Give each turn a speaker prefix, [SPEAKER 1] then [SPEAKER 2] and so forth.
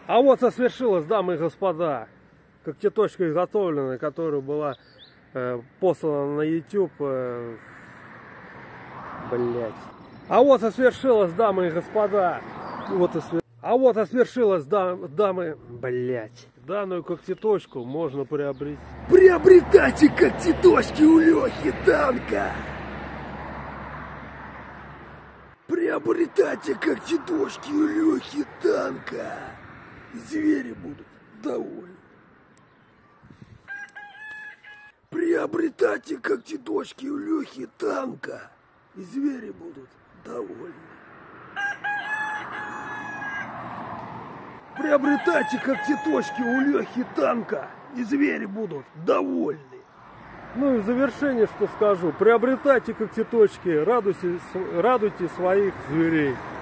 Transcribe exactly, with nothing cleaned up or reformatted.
[SPEAKER 1] А вот и свершилось, дамы и господа, когтеточка изготовленная, которая была э, послана на YouTube. Э, блять. А вот и свершилось, дамы и господа. Вот и свер... А вот и свершилось, дам... дамы, блять. Данную когтеточку можно приобрести.
[SPEAKER 2] Приобретайте когтеточки у Лехи Танка. Приобретайте когтеточки у Лехи Танка. Звери будут довольны. Приобретайте когтеточки у Лехи Танка. И звери будут довольны. Приобретайте когтеточки у Лехи Танка. И звери будут довольны.
[SPEAKER 1] Ну и в завершение что скажу. Приобретайте когтеточки, радуйте, радуйте своих зверей.